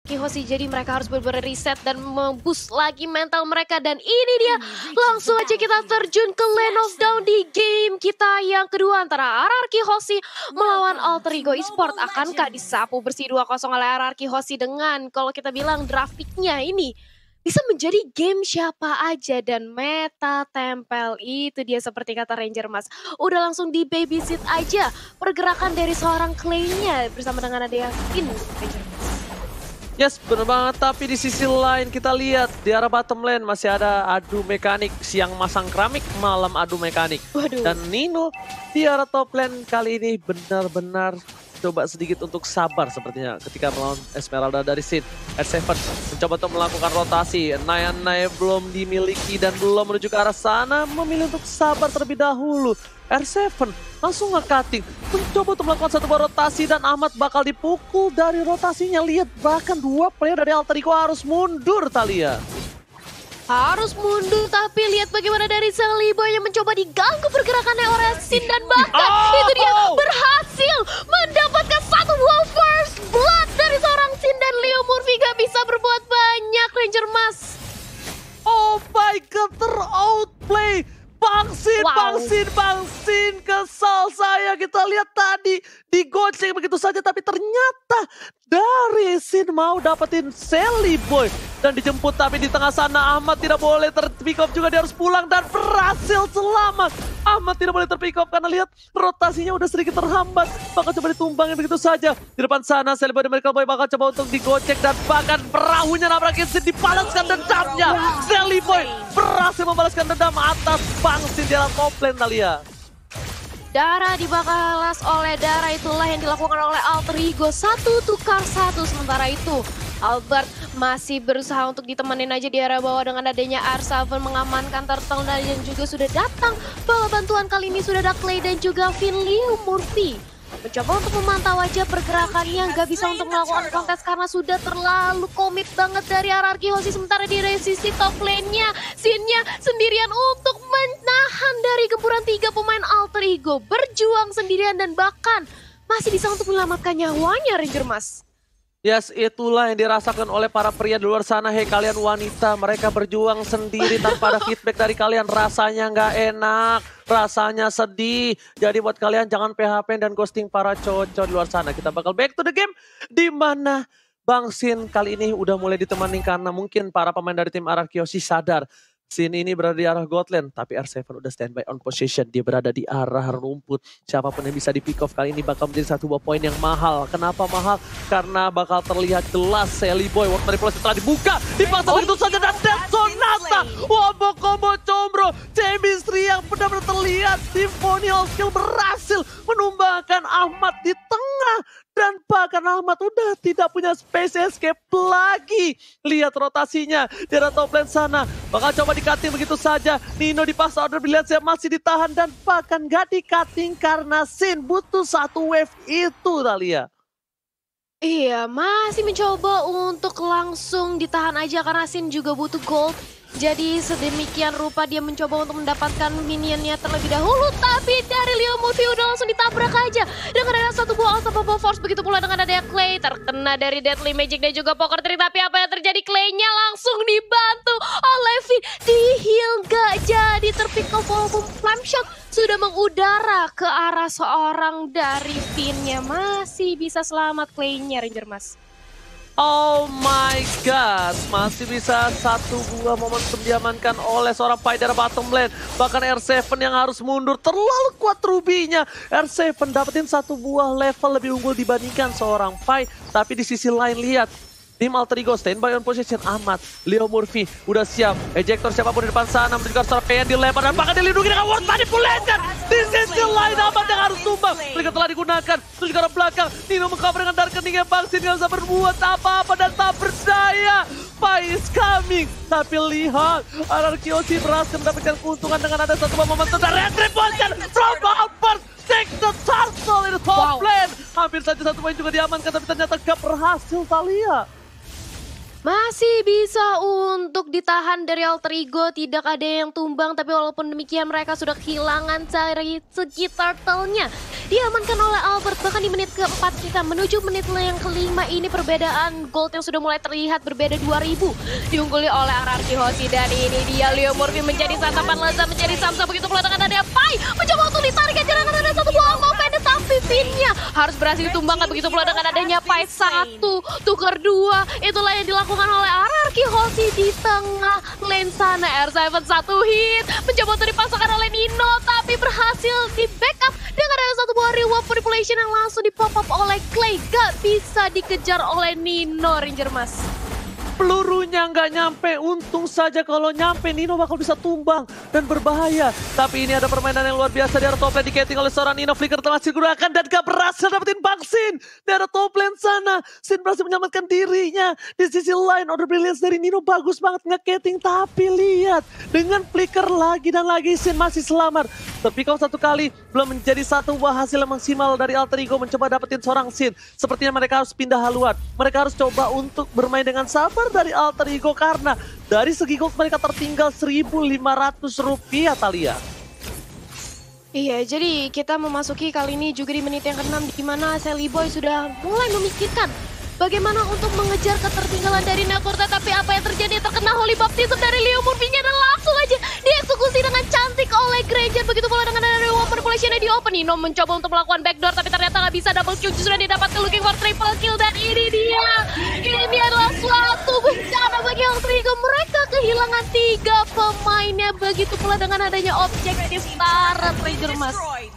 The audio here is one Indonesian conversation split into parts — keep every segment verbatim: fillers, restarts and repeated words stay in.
Ararki Hoshi. Jadi mereka harus benar-benar reset dan memboost lagi mental mereka. Dan ini dia, langsung aja kita terjun ke Lane of Dawn di game kita yang kedua antara Ararki Hoshi melawan Alter Ego Esport. Akankah disapu bersih dua kosong oleh Ararki Hoshi dengan kalau kita bilang draft pick-nya ini bisa menjadi game siapa aja dan meta tempel itu dia seperti kata Ranger Mas. Udah langsung di babysit aja pergerakan dari seorang Clay-nya bersama dengan ada Yakin Ranger Mas. Yes, bener banget. Tapi di sisi lain kita lihat di arah bottom lane masih ada adu mekanik. Siang masang keramik, malam adu mekanik. Waduh. Dan Nino di arah top lane kali ini benar-benar coba sedikit untuk sabar sepertinya ketika melawan Esmeralda dari Sin. R tujuh mencoba untuk melakukan rotasi. Naya-Naya belum dimiliki dan belum menuju ke arah sana. Memilih untuk sabar terlebih dahulu. R tujuh langsung nge-cutting. Mencoba untuk melakukan satu buah rotasi dan Ahmad bakal dipukul dari rotasinya. Lihat bahkan dua player dari Alter Ego harus mundur Thalia. Harus mundur, tapi lihat bagaimana dari Celiboy yang mencoba diganggu pergerakannya oleh Sin dan bahkan oh, itu dia oh. berhasil mendapatkan satu buah first blood dari seorang Sin dan Leo Murphy gak bisa berbuat banyak Ranger Mas. Oh my god, ter-outplay. Bang Sin, Wow. Bang Sin, Bang Sin, kesal saya. Kita lihat tadi digoceng begitu saja, tapi ternyata dari Sin mau dapetin Celiboy. Dan dijemput, tapi di tengah sana Ahmad tidak boleh ter-pick off juga, dia harus pulang dan berhasil selamat. Ahmad tidak boleh ter-pick off karena lihat rotasinya udah sedikit terhambat. Bakal coba ditumbangin begitu saja. Di depan sana Celiboy dan Miracle Boy bakal coba untuk digocek dan bahkan perahunya nabrakin Sin, dibalaskan dendamnya. Celiboy berhasil membalaskan dendam atas Bang Sin di dalam top lane Thalia. Darah dibakalas oleh darah, itulah yang dilakukan oleh Alter Ego. Satu tukar satu, sementara itu Albert masih berusaha untuk ditemenin aja di area bawah dengan adanya R tujuh mengamankan turtle dan juga sudah datang. Bawa bantuan kali ini sudah ada Clay dan juga Finn Leo Murphy. Mencoba untuk memantau aja pergerakannya, nggak bisa untuk melakukan kontes karena sudah terlalu komit banget dari Ararki Hoshi. Sementara di sisi top lane-nya, Sin-nya sendirian untuk menahan dari gempuran tiga pemain Alter Ego. Berjuang sendirian dan bahkan masih bisa untuk menyelamatkan nyawanya Ranger Mas. Yes, itulah yang dirasakan oleh para pria di luar sana. Hei kalian wanita, mereka berjuang sendiri tanpa ada feedback dari kalian. Rasanya nggak enak, rasanya sedih. Jadi buat kalian jangan P H P dan ghosting para cowok-cowok di luar sana. Kita bakal back to the game. Di mana Bang Sin kali ini udah mulai ditemani karena mungkin para pemain dari tim Ararki Hoshi sadar. Sin ini berada di arah god lane, tapi R tujuh udah standby on position. Dia berada di arah rumput. Siapapun yang bisa di pick off kali ini bakal menjadi satu buah poin yang mahal. Kenapa mahal? Karena bakal terlihat jelas Celiboy. Waktu manipulasi telah dibuka. Dipaksa begitu saja dan Death Sonata. Wombo combo combro. Chemistry yang benar-benar terlihat. Symphonial skill berhasil menumbangkan Ahmad di tengah. Dan bahkan Ahmad udah tidak punya space escape lagi. Lihat rotasinya di arah top lane sana. Bakal coba di-cutting begitu saja. Nino dipaksa order biliat saya masih ditahan. Dan bahkan gak di-cutting karena Sin butuh satu wave itu Thalia. Iya, masih mencoba untuk langsung ditahan aja karena Sin juga butuh gold. Jadi sedemikian rupa dia mencoba untuk mendapatkan minionnya terlebih dahulu. Tapi dari Leo Murphy udah langsung ditabrak aja. Dengan ada satu buah Unstoppable Force. Begitu pula dengan adanya Clay. Terkena dari Deadly Magic dan juga Poker Tree. Tapi apa yang terjadi? Clay-nya langsung dibantu oleh Finn. Di heal gak jadi terpick off walaupun Flame Shot sudah mengudara ke arah seorang dari Finn-nya. Masih bisa selamat Clay-nya Ranger Mas. Oh my god, masih bisa satu buah momentum diamankan oleh seorang Pai dari bottom lane. Bahkan R tujuh yang harus mundur, terlalu kuat Ruby-nya. R tujuh dapetin satu buah level lebih unggul dibandingkan seorang Pai. Tapi di sisi lain lihat, tim Alter Ego standby on position. Ahmad, Leo Murphy udah siap. Ejector siapapun di depan sana menuju ke seorang P N dilempar dan bahkan dilindungi dengan word manipulation. Di sisi lain Ahmad yang harus tumbang. Mereka telah digunakan menuju ke arah belakang. Nino mengcover dengan dark keningnya Bang Sin gak bisa berbuat apa-apa dan tak berdaya. Pai is coming. Tapi lihat, Ararki Hoshi berhasil mendapatkan keuntungan dengan ada satu momentum dan retribution from Albert. Take the turtle in the top Wow. lane. Hampir saja satu poin juga diamankan tapi ternyata gak berhasil Thalia. Masih bisa untuk ditahan dari Alter Ego, tidak ada yang tumbang, tapi walaupun demikian mereka sudah kehilangan dari segi turtle-nya. diamankan oleh Albert. Bahkan di menit keempat kita menuju menit yang kelima ini perbedaan gold yang sudah mulai terlihat berbeda dua ribu. Diungguli oleh R R Q Hoshi dan ini dia Leo Murphy menjadi santapan lezat, menjadi samsa begitu pula dengan ada Pai. Mencoba untuk ditarik aja dengan ada satu buah mau pendek tapi pinnya harus berhasil ditumbangkan begitu pula dengan adanya Pai satu tukar dua. Itulah yang dilakukan oleh R R Q Hoshi di tengah lane sana. R tujuh satu hit mencoba untuk dipaksakan oleh Nino tapi berhasil di backup dengan ada satu buah reward manipulation yang langsung di pop up oleh Clay. Gak bisa dikejar oleh Nino, Ranger Mas. Pelurunya nggak nyampe, untung saja kalau nyampe Nino bakal bisa tumbang dan berbahaya. Tapi ini ada permainan yang luar biasa di arah top lane, diketing oleh seorang Nino. Flicker telah digunakan dan gak berhasil dapetin Bang Sin di arah top lane sana. Sin berhasil menyelamatkan dirinya. Di sisi lain order brilliance dari Nino bagus banget nge-cating, tapi lihat dengan flicker lagi dan lagi Sin masih selamat. Tapi kalau satu kali belum menjadi satu buah hasil yang maksimal dari Alter Ego mencoba dapetin seorang Sin. Sepertinya mereka harus pindah haluan. Mereka harus coba untuk bermain dengan sabar dari Alter Ego karena dari segi gold mereka tertinggal seribu lima ratus rupiah, Thalia. Iya, jadi kita memasuki kali ini juga di menit yang keenam di mana Sally Boy sudah mulai memikirkan bagaimana untuk mengejar ketertinggalan dari Nakorta. Tapi apa yang terjadi? Terkena Holy Baptism dari Leo Murphy-nya dan langsung aja dieksekusi dengan cantik oleh Granger. Begitu pula dengan ada reward manipulation di open. Nino mencoba untuk melakukan backdoor tapi ternyata nggak bisa. Double kill sudah didapatkan, looking for triple kill dan ini dia. Ini adalah suatu bencana bagi Alter Ego. Mereka kehilangan tiga pemainnya. Begitu pula dengan adanya objektif Tarat, Ranger Mas.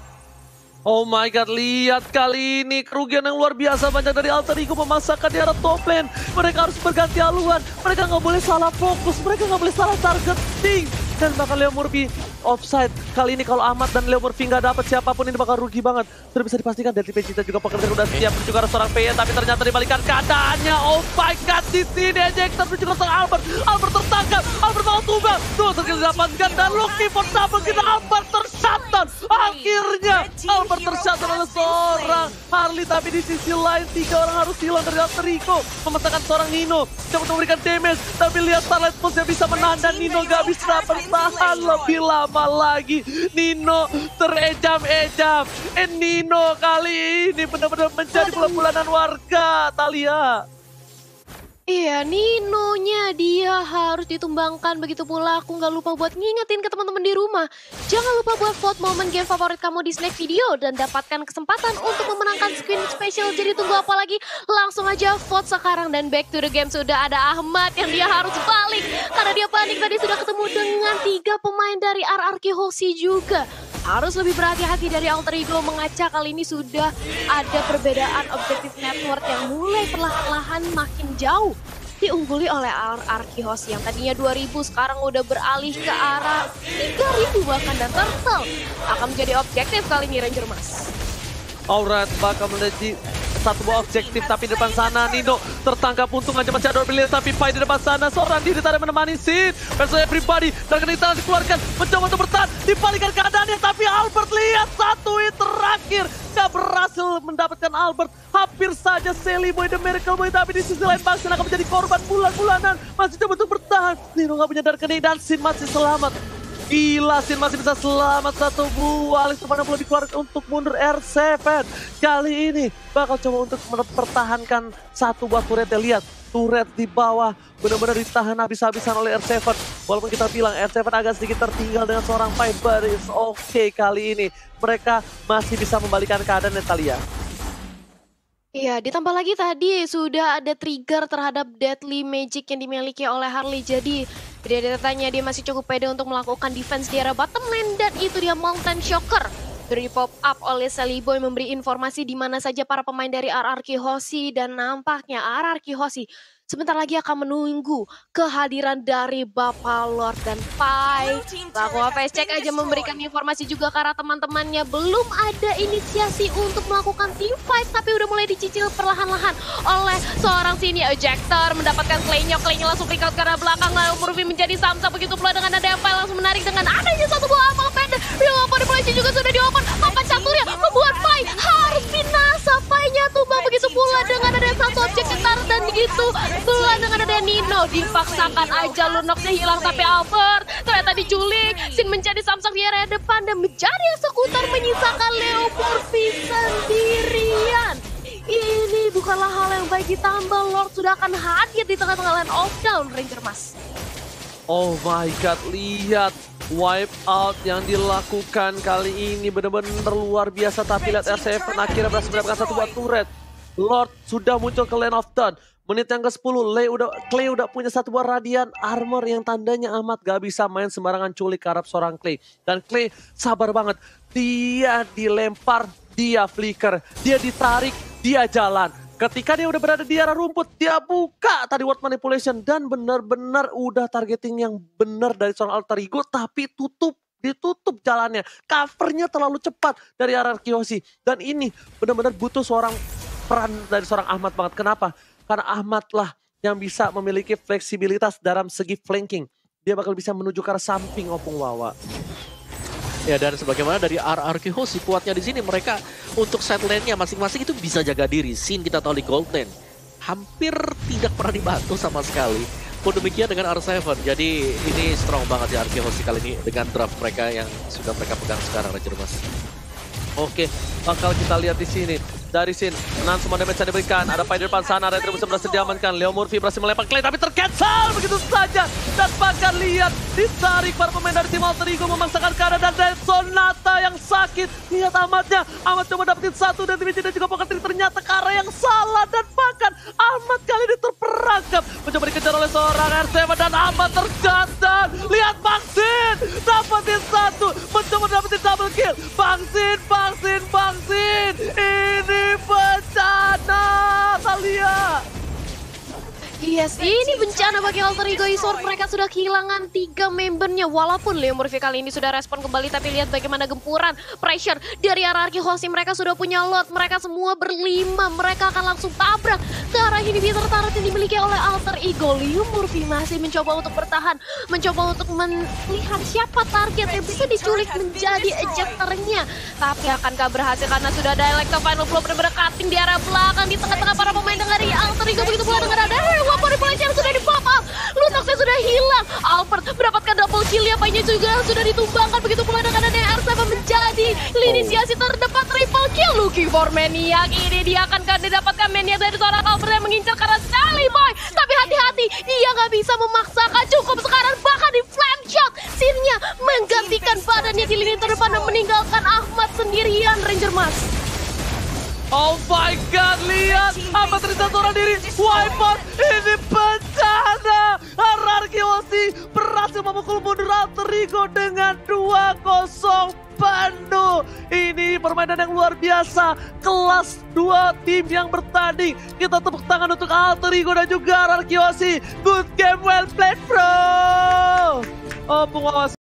Oh my god, lihat kali ini kerugian yang luar biasa banyak dari Alter Ego memaksakan di arah top lane. Mereka harus berganti haluan, mereka nggak boleh salah fokus, mereka nggak boleh salah targeting. Dan bakal Leo Murphy offside. Kali ini kalau Ahmad dan Leo Murphy nggak dapat siapapun ini bakal rugi banget. Sudah bisa dipastikan Deadly Vegeta juga pekerjaan udah siap menuju ke arah seorang P Y, tapi ternyata dibalikan keadaannya. Oh my god, di sini ejector menuju ke seorang Albert. Albert tertangkap, Albert mau tumbang. Tuh terkira didapatkan dan looking for double kill. Albert tershutdown. Akhirnya Albert tershutdown oleh seorang Harley, tapi di sisi lain tiga orang harus hilang dari Alter Ego. Mematahkan seorang Nino, coba memberikan damage, tapi lihat Starlight Pulse yang bisa menahan dan Nino gak bisa bertahan lebih lama lagi. Nino terejam-ejam. Eh Nino kali ini benar-benar menjadi bulan-bulanan warga, Thalia. Iya, Ninonya dia harus ditumbangkan. Begitu pula aku nggak lupa buat ngingetin ke teman-teman di rumah. Jangan lupa buat vote momen game favorit kamu di Snack Video dan dapatkan kesempatan untuk memenangkan screen special. Jadi tunggu apa lagi? Langsung aja vote sekarang dan back to the game. Sudah ada Ahmad yang dia harus balik karena dia panik tadi sudah ketemu dengan tiga pemain dari R R Q Hoshi juga. Harus lebih berhati-hati dari Alter Ego mengaca kali ini sudah ada perbedaan objektif network yang mulai perlahan-lahan makin jauh. Diungguli oleh R R Q Hoshi yang tadinya dua ribu sekarang udah beralih ke arah tiga ribu bahkan, dan Turtle akan menjadi objektif kali ini, Ranger Mas. Alright, bakal menjadi satu buah objektif, tapi di depan sana Nino tertangkap, untung aja masih ada brilliance, tapi Pai di depan sana seorang diri tadi menemani Sin versus everybody, dan ketika dikeluarkan mencoba untuk bertahan, dibalikan keadaannya, tapi Albert lihat satu hit terakhir gak berhasil mendapatkan Albert. Hampir saja Sally Boy, The Miracle Boy, tapi di sisi lain Bang Sin akan menjadi korban bulan-bulanan, masih coba untuk bertahan. Nino gak punya darah kening dan Sin masih selamat. Gila, Sin masih bisa selamat satu buah. Alex Stefano belum dikeluarkan untuk mundur R tujuh. Kali ini bakal coba untuk mempertahankan satu buah turret. Lihat, turret di bawah benar-benar ditahan habis-habisan oleh R tujuh. Walaupun kita bilang R tujuh agak sedikit tertinggal dengan seorang Fiber. Is oke okay, kali ini mereka masih bisa membalikan keadaan, Natalia. Iya, ditambah lagi tadi sudah ada trigger terhadap Deadly Magic yang dimiliki oleh Harley. Jadi biodata-nya dia masih cukup pede untuk melakukan defense di arah bottom lane, dan itu dia Mountain Shocker. Sudah di pop up oleh Sally Boy memberi informasi di mana saja para pemain dari R R Q Hoshi, dan nampaknya R R Q Hoshi sebentar lagi akan menunggu kehadiran dari Bapak Lord dan Pai. Laku Face Check aja memberikan informasi juga karena teman-temannya belum ada inisiasi untuk melakukan team fight, tapi udah mulai dicicil perlahan-lahan oleh seorang sini ejector, mendapatkan Clay-nya, Clay-nya langsung break out ke arah belakang, lalu Murphy menjadi samsa, begitu pula dengan ada Pai langsung menarik dengan adanya satu buah amal pendek. Real manipulation juga sudah diopen, papan caturnya membuat Pai harus binasa. Pai-nya tumbang, begitu pula Pula dengan ada satu objektif taruh dan begitu. Pula dengan ada Nino. Dipaksakan aja Lunoxnya hilang tapi Albert ternyata diculik. Sin menjadi samsak di area depan dan menjadi eksekutor menyisakan Leo Murphy sendirian. Ini bukanlah hal yang baik, ditambah Lord sudah akan hadir di tengah-tengah line of down Ranger Mas. Oh my god, lihat wipe out yang dilakukan kali ini benar-benar luar biasa. Tapi lihat R tujuh akhirnya berhasil mendapatkan satu buah turret. Lord sudah muncul ke line of down. Menit yang ke sepuluh, Clay udah, Clay udah punya satu buah radiant armor yang tandanya amat gak bisa main sembarangan culik ke arah seorang Clay. Dan Clay sabar banget, dia dilempar, dia flicker, dia ditarik, dia jalan. Ketika dia udah berada di arah rumput, dia buka tadi word manipulation dan benar-benar udah targeting yang benar dari seorang alter ego, tapi tutup, ditutup jalannya. Covernya terlalu cepat dari arah Kyoshi. Dan ini benar-benar butuh seorang peran dari seorang Ahmad banget. Kenapa? Karena Ahmad lah yang bisa memiliki fleksibilitas dalam segi flanking. Dia bakal bisa menuju ke arah samping Opung Wawa. Ya, dan sebagaimana dari R R Q Hoshi kuatnya di sini, mereka untuk side lane-nya masing-masing itu bisa jaga diri. Sin kita tahu di gold lane hampir tidak pernah dibantu sama sekali. Pun demikian dengan R tujuh. Jadi ini strong banget ya R Q Hoshi kali ini dengan draft mereka yang sudah mereka pegang sekarang, Ranger Mas. Oke, bakal kita lihat di sini. Dari Sin, menahan semua damage yang diberikan. Ada Pai di depan sana, ada Retribution berhasil diamankan. Leo Murphy berhasil melempar Clay, tapi tercancel begitu saja. Dan bahkan lihat, ditarik para pemain dari tim Alter Ego memaksakan keadaan dan dari Sonata yang sakit. Lihat Ahmadnya, Ahmad coba dapetin satu dan dan juga Poker Trick ternyata ke arah yang salah. Dan bahkan Ahmad kali ini terperangkap. Mencoba dikejar oleh seorang R tujuh dan Ahmad tergantung. Lihat Bang Sin, dapetin satu. Mencoba dapetin double kill. Bang Sin, Bang Sin, Bang Sin. Ini bencana, Thalia. Yes, ini bencana bagi Alter Ego Esports. Mereka sudah kehilangan tiga membernya. Walaupun Leo Murphy kali ini sudah respon kembali, tapi lihat bagaimana gempuran pressure dari R R Q Hoshi. Mereka sudah punya lot, mereka semua berlima. Mereka akan langsung tabrak ke arah inhibitor turret yang dimiliki oleh Alter Ego. Leo Murphy masih mencoba untuk bertahan, mencoba untuk melihat siapa target yang bisa diculik menjadi ejectornya. Tapi akankah berhasil karena sudah ada Electro Final Blow benar-benar cutting di arah belakang, di tengah-tengah para pemain dari Alter Ego. Begitu pula dengan ada Wah, manipulasi yang sudah di-pop up. Lunoxnya sudah hilang. Albert mendapatkan double kill ya. Painya juga sudah ditumbangkan. Begitu pula dengan adanya R tujuh menjadi inisiasi terdepan triple kill. Looking for Maniac. Ini dia akan didapatkan Maniac dari seorang Albert yang mengincar karena Sally Boy. Tapi hati-hati. Dia nggak bisa memaksakan. Cukup sekarang bahkan di flame shot. Sinnya menggantikan badannya di lini terdepan dan meninggalkan Ahmad sendirian, Ranger Mas. Oh my god, lihat Ahmad terlihat seorang diri, wipeout, ini bencana. R R Q Hoshi berhasil memukul mundur Alter Ego dengan dua kosong penuh. Ini permainan yang luar biasa, kelas dua tim yang bertanding. Kita tepuk tangan untuk Alter Ego dan juga R R Q Hoshi. Good game, well played bro. Oh, pengawas.